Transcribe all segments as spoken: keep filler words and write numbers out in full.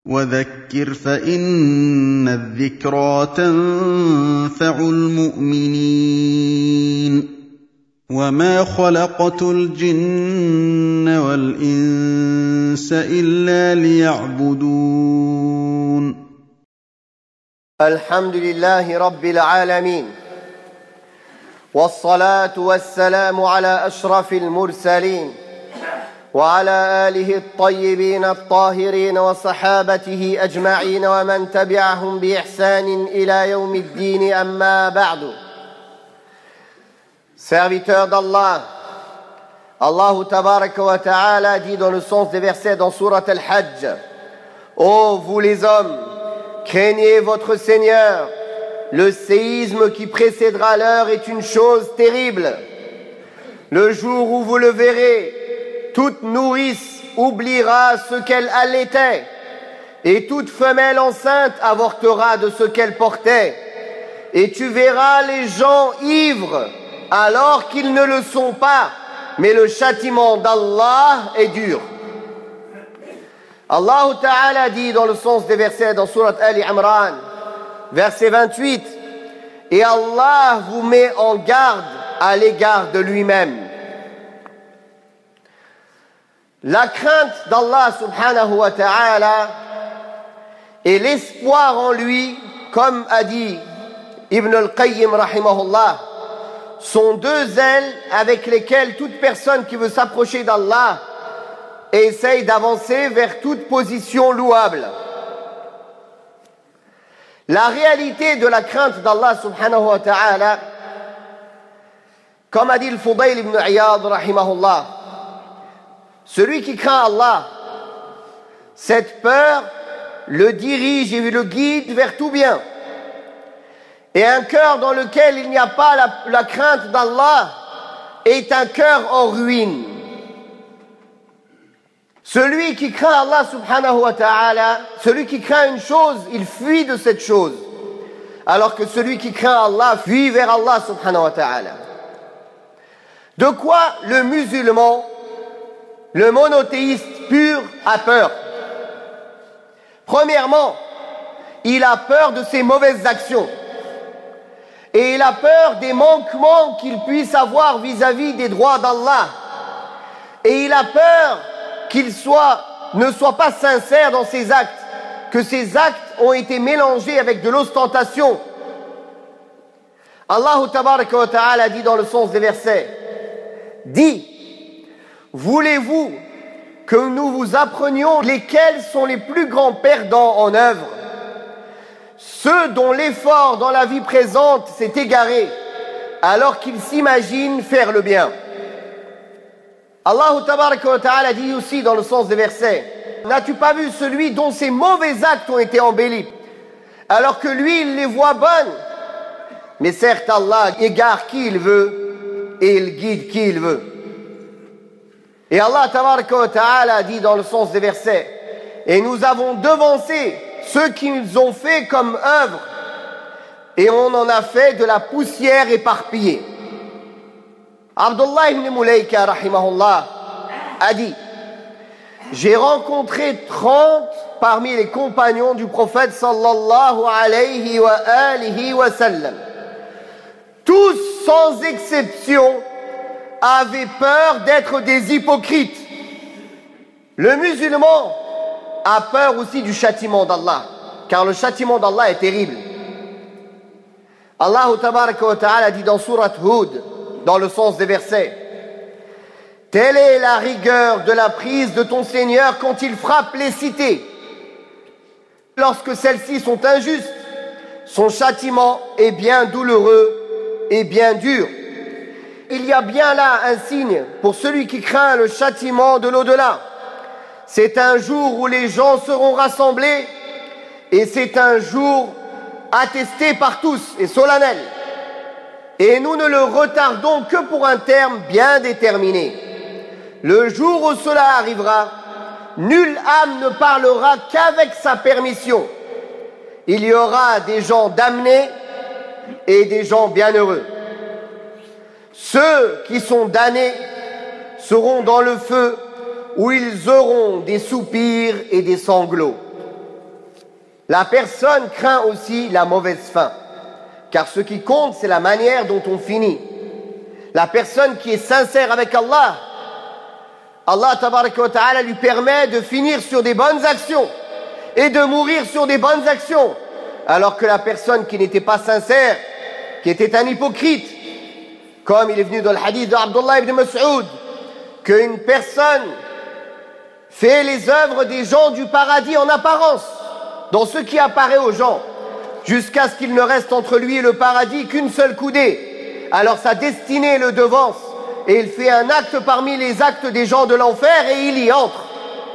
وَذَكِّرْ فَإِنَّ الذِّكْرَىٰ تَنفَعُ الْمُؤْمِنِينَ وَمَا خَلَقْتُ الْجِنَّ وَالْإِنسَ إِلَّا لِيَعْبُدُونِ الحمد لله رب العالمين والصلاة والسلام على أشرف المرسلين وعلى آله الطيبين الطاهرين وصحابته أجمعين ومن تبعهم بإحسان إلى يوم الدين أما بعد. Serviteurs d'Allah, Allah tabaraka wa ta'ala dit dans le sens des versets dans Surat Al-Hajj: Ô vous les hommes, craignez votre Seigneur, le séisme qui précédera l'heure est une chose terrible. Le jour où vous le verrez, toute nourrice oubliera ce qu'elle allaitait, et toute femelle enceinte avortera de ce qu'elle portait. Et tu verras les gens ivres, alors qu'ils ne le sont pas, mais le châtiment d'Allah est dur. Allah Ta'ala dit dans le sens des versets dans Surat Ali Imran, verset vingt-huit, et Allah vous met en garde à l'égard de lui-même. La crainte d'Allah subhanahu wa ta'ala et l'espoir en lui, comme a dit Ibn al-Qayyim rahimahullah, sont deux ailes avec lesquelles toute personne qui veut s'approcher d'Allah essaye d'avancer vers toute position louable. La réalité de la crainte d'Allah subhanahu wa ta'ala, comme a dit le Fudayl ibn Iyad rahimahullah, celui qui craint Allah, cette peur le dirige et le guide vers tout bien. Et un cœur dans lequel il n'y a pas la, la crainte d'Allah est un cœur en ruine. Celui qui craint Allah subhanahu wa ta'ala, celui qui craint une chose, il fuit de cette chose. Alors que celui qui craint Allah fuit vers Allah subhanahu wa ta'ala. De quoi le musulman, le monothéiste pur, a peur? Premièrement, il a peur de ses mauvaises actions. Et il a peur des manquements qu'il puisse avoir vis-à-vis des droits d'Allah. Et il a peur qu'il soit, ne soit pas sincère dans ses actes, que ses actes ont été mélangés avec de l'ostentation. Allah tabaraka wa ta'ala dit dans le sens des versets, dit: voulez-vous que nous vous apprenions lesquels sont les plus grands perdants en œuvre? Ceux dont l'effort dans la vie présente s'est égaré, alors qu'ils s'imaginent faire le bien. Allah tabaraka wa ta'ala dit aussi dans le sens des versets: n'as-tu pas vu celui dont ses mauvais actes ont été embellis, alors que lui il les voit bonnes? Mais certes Allah égare qui il veut et il guide qui il veut. Et Allah tabaraka wa ta'ala dit dans le sens des versets: et nous avons devancé ceux qu'ils ont fait comme œuvre, et on en a fait de la poussière éparpillée. Abdullah ibn Mulayka rahimahullah a dit: j'ai rencontré trente parmi les compagnons du prophète sallallahu alayhi wa alihi wa sallam. Tous sans exception avaient peur d'être des hypocrites. Le musulman a peur aussi du châtiment d'Allah, car le châtiment d'Allah est terrible. Allah tabaraka wa ta'ala dit dans Surat Hud, dans le sens des versets: telle est la rigueur de la prise de ton Seigneur quand il frappe les cités. Lorsque celles-ci sont injustes, son châtiment est bien douloureux et bien dur. Il y a bien là un signe pour celui qui craint le châtiment de l'au-delà. C'est un jour où les gens seront rassemblés, et c'est un jour attesté par tous et solennel. Et nous ne le retardons que pour un terme bien déterminé. Le jour où cela arrivera, nulle âme ne parlera qu'avec sa permission. Il y aura des gens damnés et des gens bienheureux. Ceux qui sont damnés seront dans le feu, où ils auront des soupirs et des sanglots. La personne craint aussi la mauvaise fin, car ce qui compte, c'est la manière dont on finit. La personne qui est sincère avec Allah, Allah tabaraka wa ta'ala lui permet de finir sur des bonnes actions et de mourir sur des bonnes actions, alors que la personne qui n'était pas sincère, qui était un hypocrite, comme il est venu dans le hadith d'Abdullah ibn Mas'ud, qu'une personne fait les œuvres des gens du paradis en apparence, dans ce qui apparaît aux gens, jusqu'à ce qu'il ne reste entre lui et le paradis qu'une seule coudée. Alors sa destinée le devance, et il fait un acte parmi les actes des gens de l'enfer, et il y entre.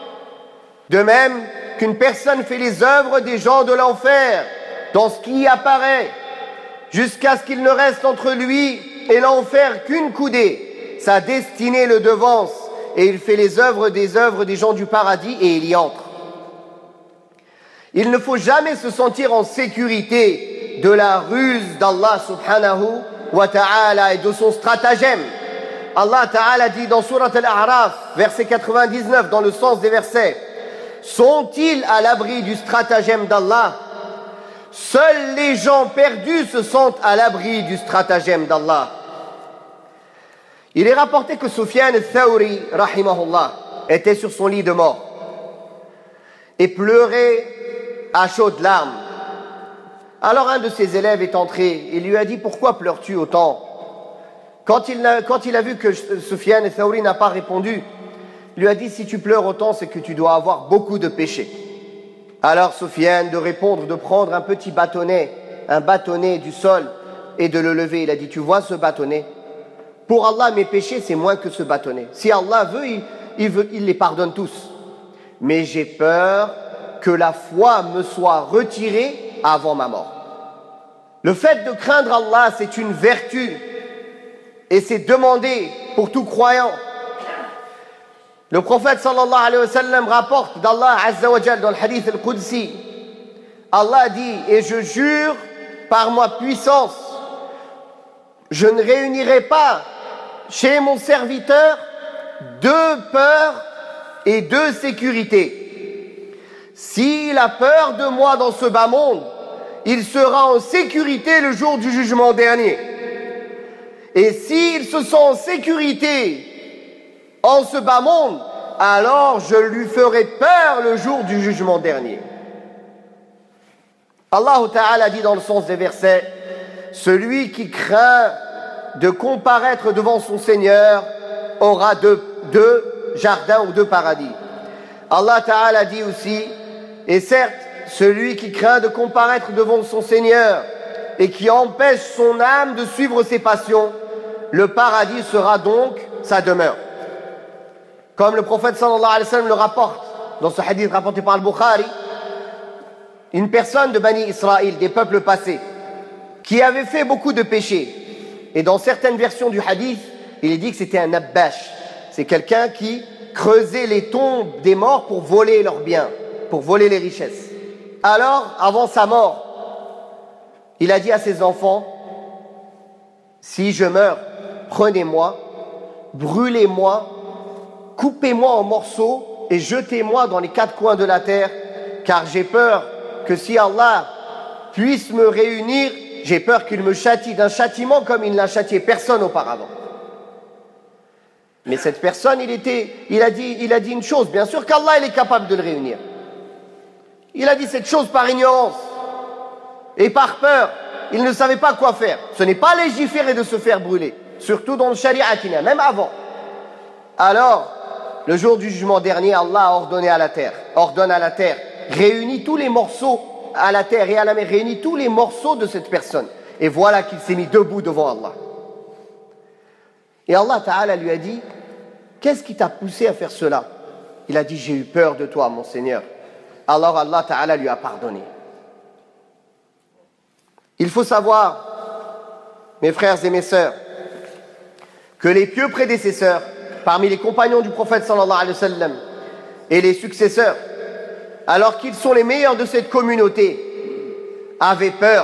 De même qu'une personne fait les œuvres des gens de l'enfer, dans ce qui y apparaît, jusqu'à ce qu'il ne reste entre lui et l'enfer qu'une coudée. Sa destinée le devance, et il fait les œuvres des œuvres des gens du paradis, et il y entre. Il ne faut jamais se sentir en sécurité de la ruse d'Allah subhanahu wa ta'ala et de son stratagème. Allah ta'ala dit dans Surat Al-A'raf, verset quatre-vingt-dix-neuf, dans le sens des versets, « Sont-ils à l'abri du stratagème d'Allah ? Seuls les gens perdus se sentent à l'abri du stratagème d'Allah. » Il est rapporté que Sufyan al-Thawri, rahimahullah, était sur son lit de mort et pleurait à chaudes larmes. Alors un de ses élèves est entré et lui a dit « Pourquoi pleures-tu autant ?» Quand il, a, quand il a vu que Sufyan al-Thawri n'a pas répondu, il lui a dit « Si tu pleures autant, c'est que tu dois avoir beaucoup de péchés. » Alors Sufyan de répondre, de prendre un petit bâtonnet, un bâtonnet du sol et de le lever. Il a dit « Tu vois ce bâtonnet ? Pour Allah, mes péchés, c'est moins que ce bâtonnet. Si Allah veut, il, il veut, il les pardonne tous. Mais j'ai peur que la foi me soit retirée avant ma mort. » Le fait de craindre Allah, c'est une vertu et c'est demandé pour tout croyant. Le prophète sallallahu alayhi wa sallam rapporte d'Allah azza wa jal dans le hadith al-Qudsi. Allah dit « Et je jure par ma puissance, je ne réunirai pas chez mon serviteur deux peurs et deux sécurités. S'il a peur de moi dans ce bas monde, il sera en sécurité le jour du jugement dernier. Et s'il se sent en sécurité en ce bas monde, alors je lui ferai peur le jour du jugement dernier. » Allah Ta'ala dit dans le sens des versets, « Celui qui craint de comparaître devant son Seigneur aura deux, deux jardins ou deux paradis. » Allah Ta'ala dit aussi, « Et certes, celui qui craint de comparaître devant son Seigneur et qui empêche son âme de suivre ses passions, le paradis sera donc sa demeure. » Comme le prophète sallallahu alayhi wa sallam le rapporte, dans ce hadith rapporté par Al-Bukhari, une personne de Bani Israël, des peuples passés, qui avait fait beaucoup de péchés. Et dans certaines versions du hadith, il est dit que c'était un abbash. C'est quelqu'un qui creusait les tombes des morts pour voler leurs biens, pour voler les richesses. Alors, avant sa mort, il a dit à ses enfants, « Si je meurs, prenez-moi, brûlez-moi, coupez-moi en morceaux et jetez-moi dans les quatre coins de la terre, car j'ai peur que si Allah puisse me réunir, j'ai peur qu'il me châtie d'un châtiment comme il n'a châtié personne auparavant. » Mais cette personne, il, était, il, a dit, il a dit une chose, bien sûr qu'Allah il est capable de le réunir. Il a dit cette chose par ignorance et par peur. Il ne savait pas quoi faire. Ce n'est pas légiférer de se faire brûler, surtout dans le shari'atina, même avant. Alors, le jour du jugement dernier, Allah a ordonné à la terre, ordonne à la terre, réunit tous les morceaux à la terre et à la mer, réunit tous les morceaux de cette personne. Et voilà qu'il s'est mis debout devant Allah. Et Allah Ta'ala lui a dit, qu'est-ce qui t'a poussé à faire cela? Il a dit, j'ai eu peur de toi, mon Seigneur. Alors Allah Ta'ala lui a pardonné. Il faut savoir, mes frères et mes sœurs, que les pieux prédécesseurs, parmi les compagnons du prophète sallallahu alayhi wa sallam, et les successeurs, alors qu'ils sont les meilleurs de cette communauté, avaient peur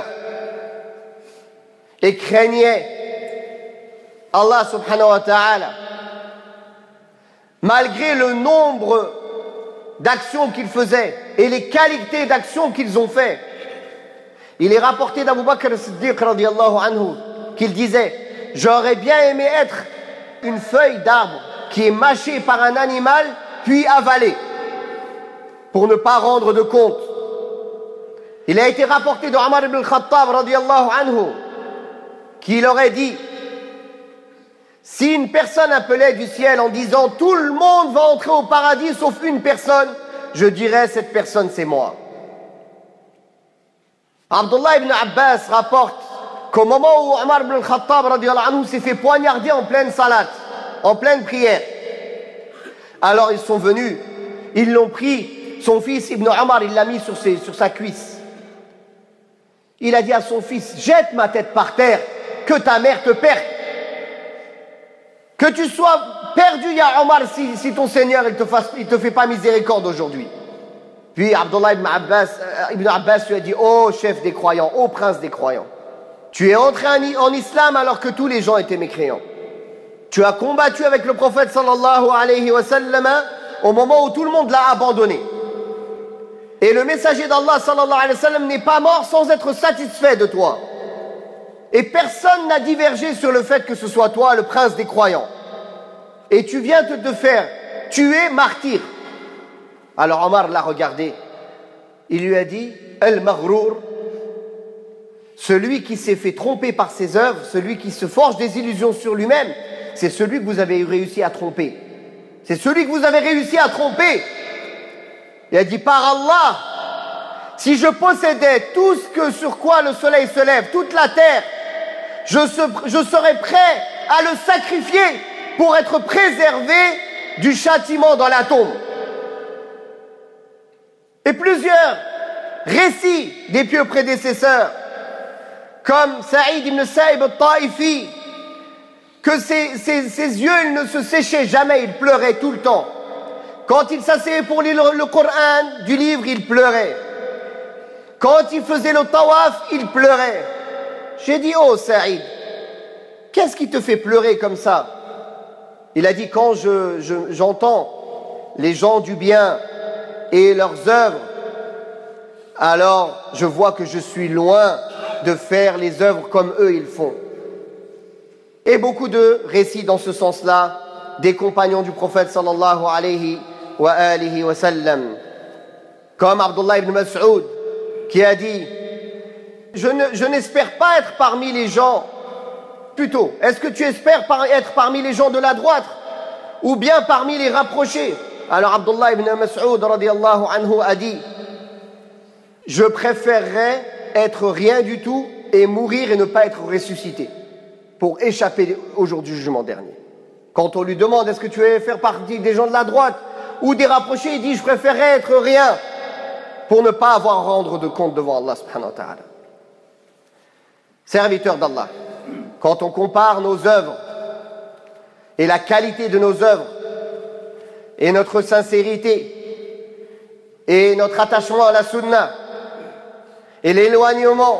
et craignaient Allah subhanahu wa ta'ala, malgré le nombre d'actions qu'ils faisaient et les qualités d'actions qu'ils ont fait. Il est rapporté d'Abu Bakr as-Siddiq radiyallahu anhu qu'il disait: j'aurais bien aimé être une feuille d'arbre qui est mâchée par un animal puis avalée pour ne pas rendre de compte. Il a été rapporté de Omar ibn al-Khattab radiyallahu anhu qu'il aurait dit: si une personne appelait du ciel en disant tout le monde va entrer au paradis sauf une personne, je dirais cette personne c'est moi. Abdullah ibn Abbas rapporte qu'au moment où Omar ibn al-Khattab radiyallahu anhu s'est fait poignarder en pleine salat, en pleine prière, alors ils sont venus, ils l'ont pris, son fils Ibn Omar, il l'a mis sur, ses, sur sa cuisse. Il a dit à son fils: jette ma tête par terre, que ta mère te perde. Que tu sois perdu, ya Omar, si, si ton Seigneur il te, fasse, il te fait pas miséricorde aujourd'hui. Puis Abdullah ibn Abbas, euh, ibn Abbas lui a dit: ô chef des croyants, ô prince des croyants, tu es entré en, en islam alors que tous les gens étaient mécréants. Tu as combattu avec le prophète sallallahu alayhi wa sallam au moment où tout le monde l'a abandonné. Et le messager d'Allah sallallahu alayhi wa sallam n'est pas mort sans être satisfait de toi. Et personne n'a divergé sur le fait que ce soit toi le prince des croyants. Et tu viens de te faire tuer martyr. Alors Omar l'a regardé. Il lui a dit: Al-Maghrour, celui qui s'est fait tromper par ses œuvres, celui qui se forge des illusions sur lui-même, c'est celui que vous avez réussi à tromper. C'est celui que vous avez réussi à tromper. Il a dit: par Allah, si je possédais tout ce que sur quoi le soleil se lève, toute la terre, je, se, je serais prêt à le sacrifier pour être préservé du châtiment dans la tombe. Et plusieurs récits des pieux prédécesseurs, comme Saïd ibn Saïb al-Ta'ifi, que ses, ses, ses yeux ils ne se séchaient jamais, il pleurait tout le temps. Quand il s'asseyait pour lire le, le Coran du livre, il pleurait. Quand il faisait le tawaf, il pleurait. J'ai dit: oh Saïd, qu'est-ce qui te fait pleurer comme ça? Il a dit: quand je, je, j'entends les gens du bien et leurs œuvres, alors je vois que je suis loin de faire les œuvres comme eux ils font. Et beaucoup de récits dans ce sens-là des compagnons du prophète sallallahu alayhi wa alihi wa sallam, comme Abdullah ibn Mas'ud qui a dit: je, ne, je n'espère pas être parmi les gens, plutôt, est-ce que tu espères par, être parmi les gens de la droite ou bien parmi les rapprochés? Alors Abdullah ibn Mas'ud radiyallahu anhu a dit: je préférerais être rien du tout et mourir et ne pas être ressuscité pour échapper au jour du jugement dernier. Quand on lui demande: est-ce que tu veux faire partie des gens de la droite ou des rapprochés, il dit: je préférerais être rien pour ne pas avoir à rendre de compte devant Allah subhanahu wa ta'ala. Serviteurs d'Allah, quand on compare nos œuvres et la qualité de nos œuvres et notre sincérité et notre attachement à la sunna et l'éloignement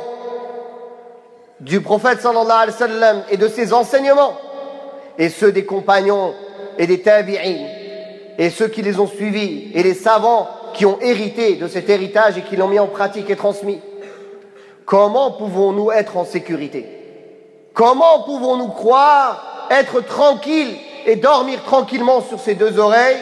du prophète sallallahu alayhi wa sallam et de ses enseignements et ceux des compagnons et des tabi'in et ceux qui les ont suivis et les savants qui ont hérité de cet héritage et qui l'ont mis en pratique et transmis, comment pouvons-nous être en sécurité? Comment pouvons-nous croire être tranquilles et dormir tranquillement sur ses deux oreilles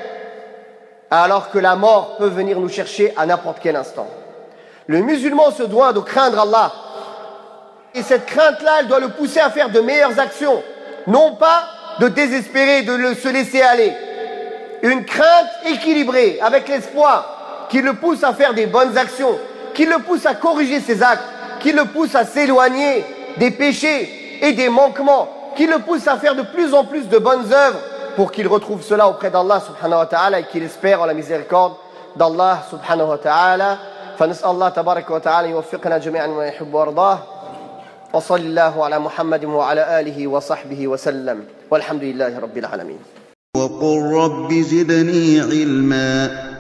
alors que la mort peut venir nous chercher à n'importe quel instant? Le musulman se doit de craindre Allah. Et cette crainte-là, elle doit le pousser à faire de meilleures actions. Non pas de désespérer, de le, se laisser aller. Une crainte équilibrée, avec l'espoir, qui le pousse à faire des bonnes actions, qui le pousse à corriger ses actes, qui le pousse à s'éloigner des péchés et des manquements, qui le pousse à faire de plus en plus de bonnes œuvres pour qu'il retrouve cela auprès d'Allah subhanahu wa ta'ala et qu'il espère en la miséricorde d'Allah subhanahu wa ta'ala. فنسأل الله تبارك وتعالى يوفقنا جميعا ما يحب ويرضاه وصلى الله على محمد وعلى آله وصحبه وسلم والحمد لله رب العالمين. وقل رب زدني علما.